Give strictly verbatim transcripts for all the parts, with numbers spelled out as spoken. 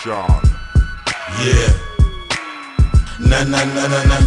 Production. Yeah. Na na na na na.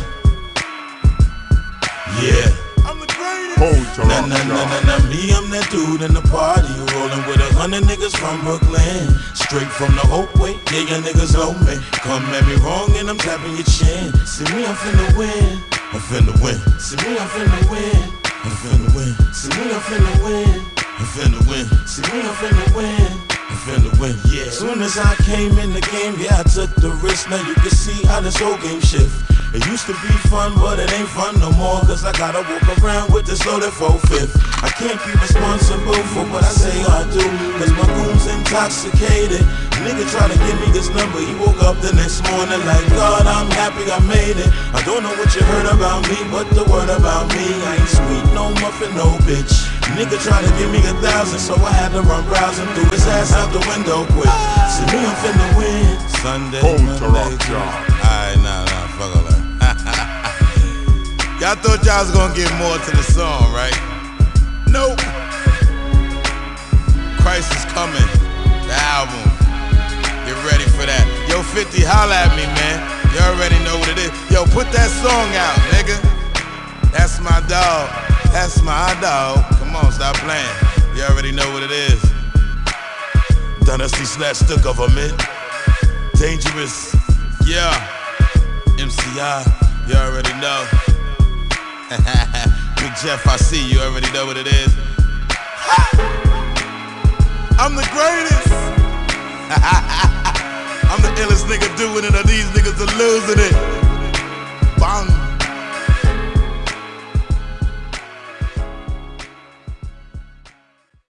Yeah. I'm the greatest. Na na na na na. Me, I'm that dude in the party, rolling with a hundred niggas from Brooklyn, straight from the Hope Way. Yeah, your niggas know me. Come at me wrong and I'm tapping your chin. See me, I'm finna win. I'm finna win. See me, I'm finna win. I'm finna win. See me, I'm finna win. I'm finna win. See me, I'm finna win. I'm finna win, yeah. Soon as I came in the game, yeah, I took the risk. Now you can see how this whole game shift. It used to be fun, but it ain't fun no more, cause I gotta walk around with this loaded four-fifth. I can't be responsible for what I say I do, cause my goon's intoxicated. Nigga try to give me this number, he woke up the next morning like, God, I'm happy I made it. I don't know what you heard about me, but the word about me, I ain't sweet, no muffin, no bitch. Nigga try to give me a thousand, so I had to run browsing, threw his ass out the window quick. See me, I'm finna win. Sunday, Monday, alright, nah, nah, fuck all that. Y'all thought y'all was gonna get more to the song, right? Nope. Christ is coming, the album. Get ready for that. Yo, fifty, holla at me, man. You already know what it is. Yo, put that song out, nigga. That's my dog. That's my dog. Come on, stop playing. You already know what it is. Dynasty slash the government. Dangerous. Yeah. M C I. You already know. Big Jeff, I see you. Already know what it is. Ha! I'm the greatest. I'm the illest nigga doing it, and these niggas are losing it. Bang.